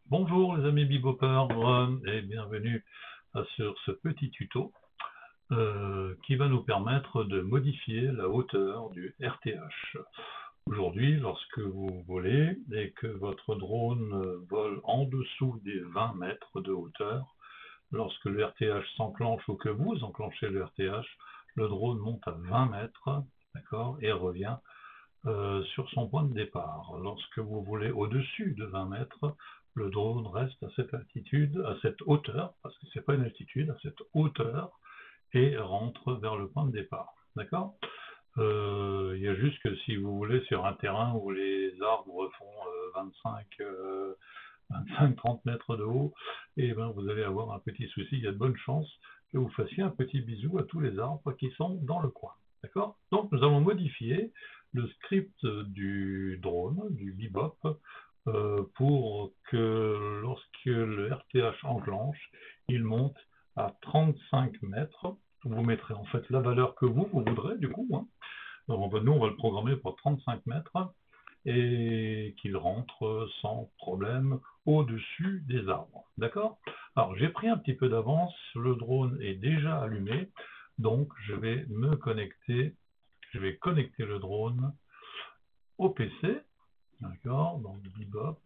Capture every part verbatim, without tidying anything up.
Bonjour les amis beboppers euh, et bienvenue euh, sur ce petit tuto euh, qui va nous permettre de modifier la hauteur du R T H. Aujourd'hui, lorsque vous volez et que votre drone euh, vole en dessous des vingt mètres de hauteur, lorsque le R T H s'enclenche ou que vous enclenchez le R T H, le drone monte à vingt mètres, d'accord, et revient euh, sur son point de départ. Lorsque vous volez au-dessus de vingt mètres, le drone reste à cette altitude, à cette hauteur, parce que c'est pas une altitude, à cette hauteur, et rentre vers le point de départ. D'accord? euh, Il y a juste que si vous voulez sur un terrain où les arbres font euh, vingt-cinq, euh, vingt-cinq trente mètres de haut, et ben vous allez avoir un petit souci. Il y a de bonnes chances que vous fassiez un petit bisou à tous les arbres qui sont dans le coin. D'accord? Donc nous allons modifier le script du drone, du bebop, euh, pour que lorsque le R T H enclenche, il monte à trente-cinq mètres. Vous mettrez en fait la valeur que vous, vous voudrez du coup. Hein. Donc, nous, on va le programmer pour trente-cinq mètres et qu'il rentre sans problème au-dessus des arbres. D'accord? Alors, j'ai pris un petit peu d'avance, le drone est déjà allumé, donc je vais me connecter, je vais connecter le drone au P C. D'accord? Donc, bebop,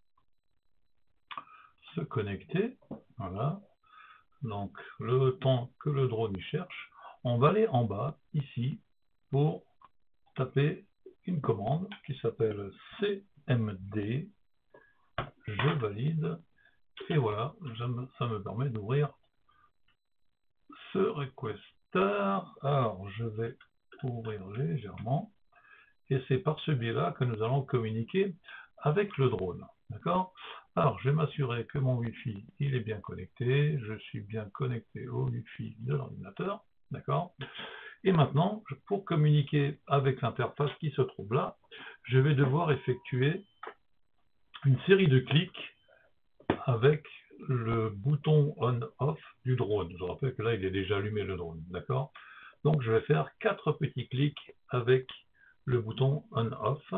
se connecter, voilà. Donc, le temps que le drone y cherche, on va aller en bas, ici, pour taper une commande qui s'appelle C M D, je valide, et voilà, ça me permet d'ouvrir ce requester. Alors, je vais ouvrir légèrement, et c'est par ce biais-là que nous allons communiquer avec le drone. D'accord? Alors, je vais m'assurer que mon Wi-Fi, il est bien connecté, je suis bien connecté au Wi-Fi de l'ordinateur. D'accord? Et maintenant, pour communiquer avec l'interface qui se trouve là, je vais devoir effectuer une série de clics avec le bouton on-off du drone. Je rappelle que là, il est déjà allumé le drone, d'accord? Donc, je vais faire quatre petits clics avec le bouton on-off.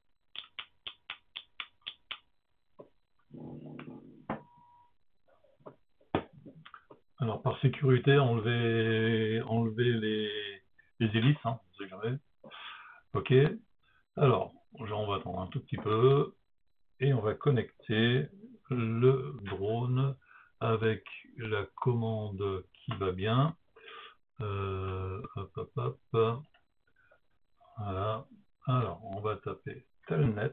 Alors, par sécurité, enlever, enlever les, les hélices, hein, on sait jamais. Ok. Alors, on va attendre un tout petit peu. Et on va connecter le drone avec la commande qui va bien. Euh, hop, hop, hop. Voilà. Alors, on va taper telnet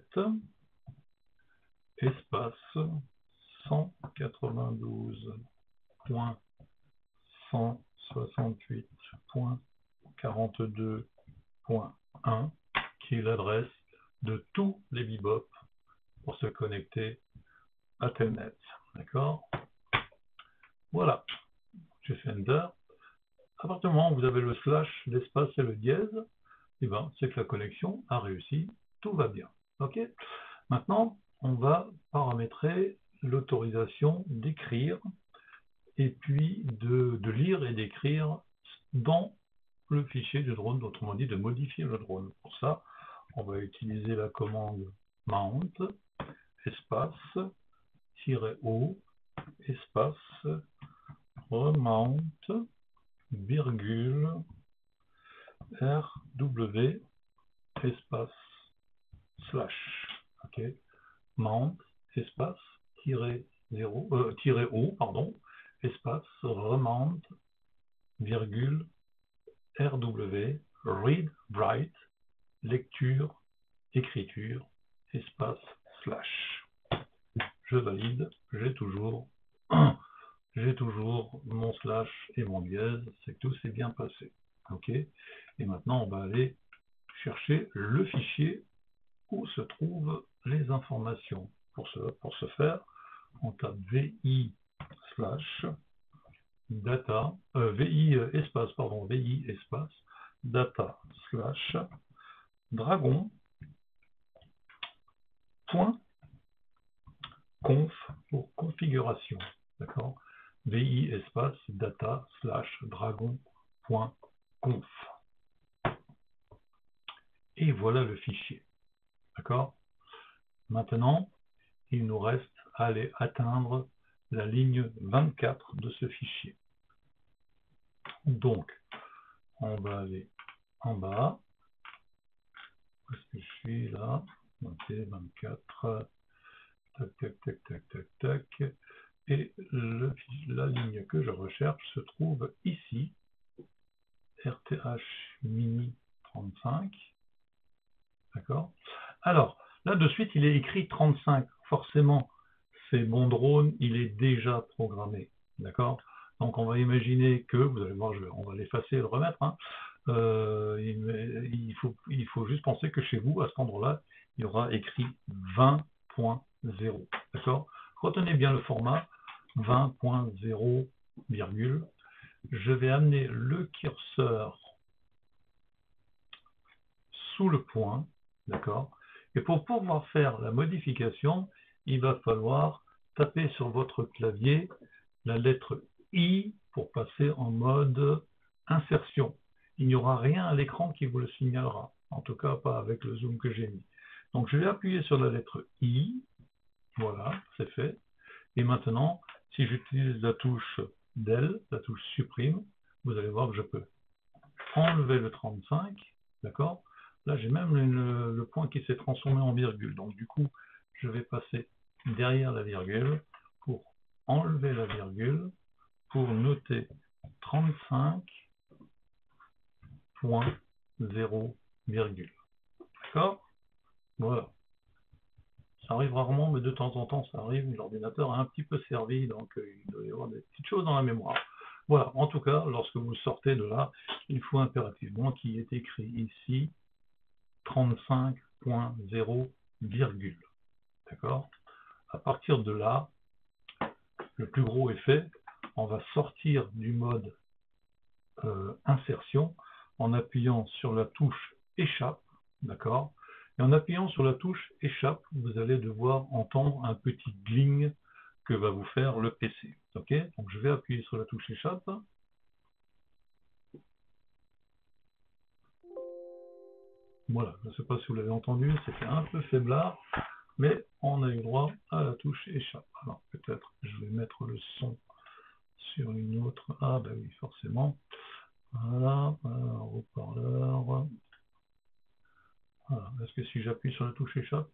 espace cent quatre-vingt-douze point cent soixante-huit point quarante-deux point un qui est l'adresse de tous les bebop pour se connecter à telnet. D'accord? Voilà. J'ai fait Enter. À partir du moment où vous avez le slash, l'espace et le dièse, eh ben, c'est que la connexion a réussi, tout va bien. Ok. Maintenant, on va paramétrer l'autorisation d'écrire et puis de, de lire et d'écrire dans le fichier du drone, autrement dit de modifier le drone. Pour ça, on va utiliser la commande mount espace -o espace remount virgule rw espace slash, ok, mount espace tiré zéro euh, tiré o pardon espace remount virgule rw read write lecture écriture espace slash. Je valide, j'ai toujours j'ai toujours mon slash et mon dièse, c'est que tout s'est bien passé. Ok. Et maintenant, on va aller chercher le fichier où se trouvent les informations. Pour ce, pour ce faire, on tape vi slash data, euh, vi espace, pardon, vi espace data slash dragon point conf pour configuration. D'accord? Vi espace data slash dragon point conf. Et voilà le fichier. D'accord? Maintenant, il nous reste aller atteindre la ligne vingt-quatre de ce fichier. Donc, on va aller en bas. Où est-ce que je suis là? Ok, vingt-quatre. Tac, tac, tac, tac, tac, tac. Et le, la ligne que je recherche se trouve ici. R T H mini trente-cinq. D'accord? Alors, là de suite, il est écrit trente-cinq. Forcément, c'est mon drone, il est déjà programmé. D'accord? Donc, on va imaginer que, vous allez voir, je, on va l'effacer et le remettre. Hein. Euh, il, il, faut, il faut juste penser que chez vous, à cet endroit-là, il y aura écrit vingt point zéro. D'accord? Retenez bien le format vingt point zéro, virgule. Je vais amener le curseur sous le point, d'accord? Et pour pouvoir faire la modification, il va falloir taper sur votre clavier la lettre I pour passer en mode insertion. Il n'y aura rien à l'écran qui vous le signalera, en tout cas pas avec le zoom que j'ai mis. Donc je vais appuyer sur la lettre I, voilà, c'est fait. Et maintenant, si j'utilise la touche del, la touche supprime, vous allez voir que je peux enlever le trente-cinq, d'accord? Là, j'ai même une, le point qui s'est transformé en virgule. Donc, du coup, je vais passer derrière la virgule pour enlever la virgule, pour noter trente-cinq point zéro, virgule. D'accord? Voilà. Ça arrive rarement, mais de temps en temps, ça arrive. L'ordinateur a un petit peu servi, donc euh, il doit y avoir des petites choses dans la mémoire. Voilà, en tout cas, lorsque vous sortez de là, il faut impérativement qu'il y ait écrit ici trente-cinq point zéro, virgule. D'accord? À partir de là, le plus gros est fait. On va sortir du mode euh, insertion en appuyant sur la touche échappe. D'accord? Et en appuyant sur la touche échappe, vous allez devoir entendre un petit gling que va vous faire le P C. Ok? Donc je vais appuyer sur la touche échappe. Voilà, je ne sais pas si vous l'avez entendu, c'était un peu faiblard, mais on a eu droit à la touche échappe. Alors peut-être je vais mettre le son sur une autre. Ah ben oui, forcément. Voilà, voilà haut-parleur. Voilà. Est-ce que si j'appuie sur la touche échappe?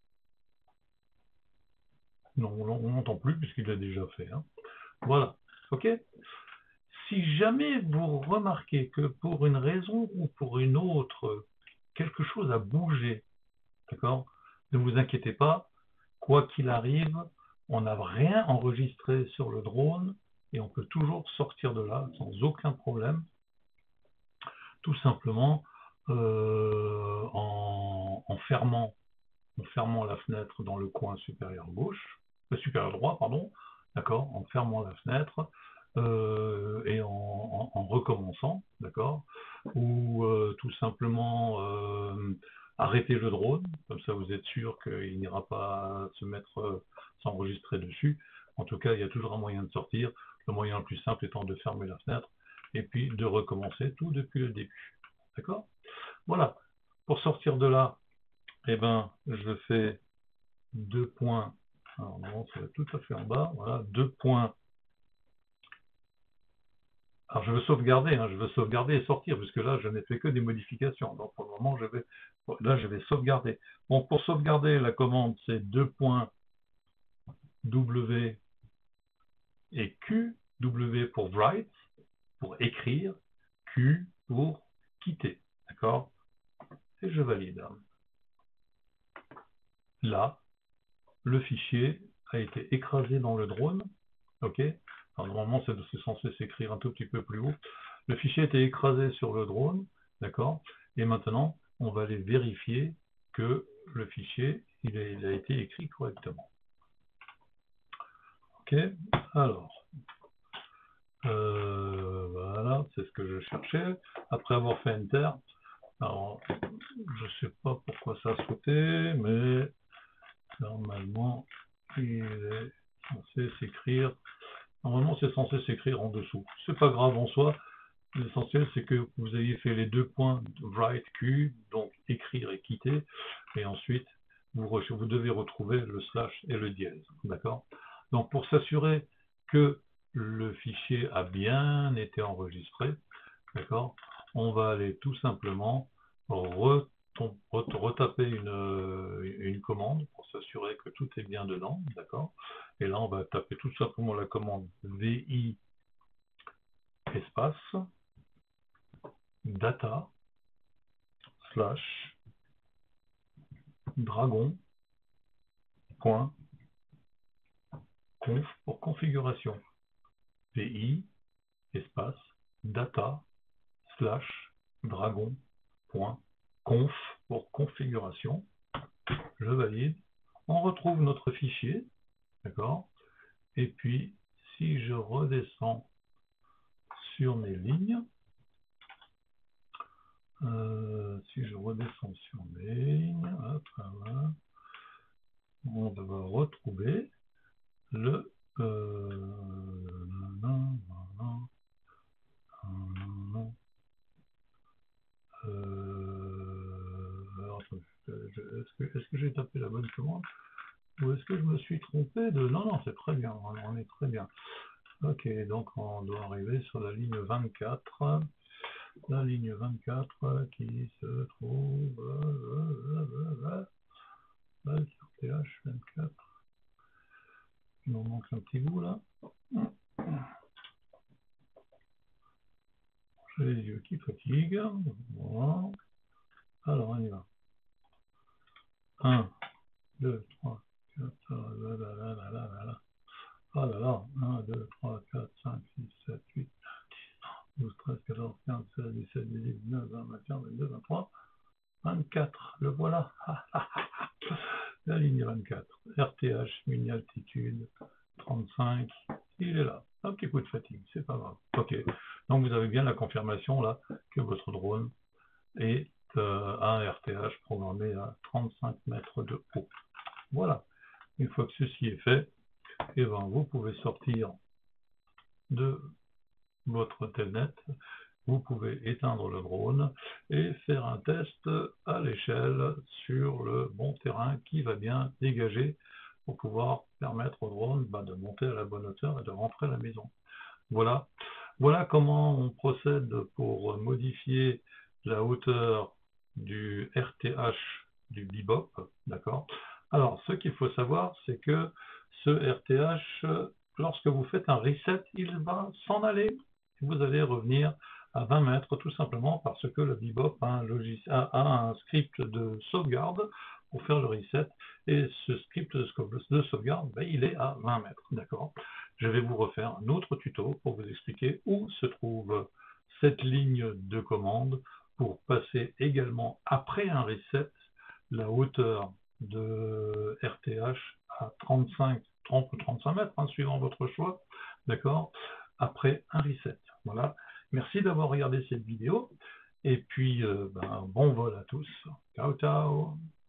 Non, on n'entend plus puisqu'il l'a déjà fait. Hein. Voilà, ok? Si jamais vous remarquez que pour une raison ou pour une autre, quelque chose a bougé, d'accord? Ne vous inquiétez pas, quoi qu'il arrive, on n'a rien enregistré sur le drone et on peut toujours sortir de là sans aucun problème, tout simplement euh, en, en, fermant, en fermant la fenêtre dans le coin supérieur gauche, euh, supérieur droit, pardon, d'accord, en fermant la fenêtre euh, et en, en, en recommençant, d'accord, ou euh, tout simplement euh, arrêter le drone, comme ça vous êtes sûr qu'il n'ira pas se mettre, euh, s'enregistrer dessus. En tout cas, il y a toujours un moyen de sortir, le moyen le plus simple étant de fermer la fenêtre et puis de recommencer tout depuis le début. D'accord? Voilà. Pour sortir de là, eh ben, je fais deux points. Alors non, ça va tout à fait en bas. Voilà, deux points. Alors je veux sauvegarder, hein, je veux sauvegarder et sortir, puisque là je n'ai fait que des modifications. Donc pour le moment, je vais, là je vais sauvegarder. Donc pour sauvegarder, la commande c'est deux points W et Q. W pour write, pour écrire, Q pour quitter. D'accord? Et je valide. Là, le fichier a été écrasé dans le drone. Ok? Alors, normalement, c'est censé s'écrire un tout petit peu plus haut. Le fichier a été écrasé sur le drone. D'accord? Et maintenant, on va aller vérifier que le fichier il a, il a été écrit correctement. Ok? Alors, euh, voilà, c'est ce que je cherchais. Après avoir fait Enter, alors, je ne sais pas pourquoi ça a sauté, mais normalement, il est censé s'écrire. Normalement, c'est censé s'écrire en dessous. C'est pas grave en soi. L'essentiel, c'est que vous ayez fait les deux points write Q, donc écrire et quitter, et ensuite vous, vous devez retrouver le slash et le dièse, d'accord? Donc pour s'assurer que le fichier a bien été enregistré, d'accord, on va aller tout simplement retaper une, une commande pour s'assurer que tout est bien dedans, d'accord? Et là, on va taper tout simplement la commande vi espace data slash dragon point conf pour configuration. vi espace data slash dragon point conf pour configuration. Je valide. On retrouve notre fichier, d'accord? Et puis, si je redescends sur mes lignes, euh, si je redescends sur mes lignes, hop, voilà, on va retrouver le euh, non, non, non, non, euh, alors, est-ce que, est-ce que j'ai tapé la bonne commande ou est-ce que je me suis trompé de... Non, non, c'est très bien, on est très bien. Ok, donc on doit arriver sur la ligne vingt-quatre. La ligne vingt-quatre qui se trouve... R T H vingt-quatre. Il m'en manque un petit bout là. J'ai les yeux qui fatiguent. Voilà. Alors on y va. un, deux, trois, quatre, là là là là là là. Ah là là, un, deux, trois, quatre, cinq, six, sept, huit, neuf, dix, douze, treize, quatorze, quinze, seize, dix-sept, dix-huit, dix-neuf, vingt, vingt et un, vingt-deux, vingt-trois, vingt-quatre. Le voilà. La ligne vingt-quatre. R T H, mini-altitude, trente-cinq. Il est là. Un petit coup de fatigue, c'est pas grave. Ok. Donc vous avez bien la confirmation là que votre drone est euh, un R T H programmé à trente-cinq mètres de haut. Voilà. Une fois que ceci est fait, et ben, vous pouvez sortir de votre telnet, vous pouvez éteindre le drone et faire un test à l'échelle sur le bon terrain qui va bien dégager pour pouvoir permettre au drone bah, de monter à la bonne hauteur et de rentrer à la maison. Voilà. Voilà comment on procède pour modifier la hauteur du R T H du Bebop, d'accord? Alors, ce qu'il faut savoir, c'est que ce R T H, lorsque vous faites un reset, il va s'en aller. Vous allez revenir à vingt mètres, tout simplement parce que le Bebop a un, logiciel, a un script de sauvegarde pour faire le reset, et ce script de sauvegarde, ben, il est à vingt mètres, d'accord? Je vais vous refaire un autre tuto pour vous expliquer où se trouve cette ligne de commande pour passer également après un reset la hauteur de R T H à trente-cinq, trente ou trente-cinq mètres, hein, suivant votre choix, d'accord, après un reset. Voilà. Merci d'avoir regardé cette vidéo et puis euh, ben, bon vol à tous. Ciao, ciao.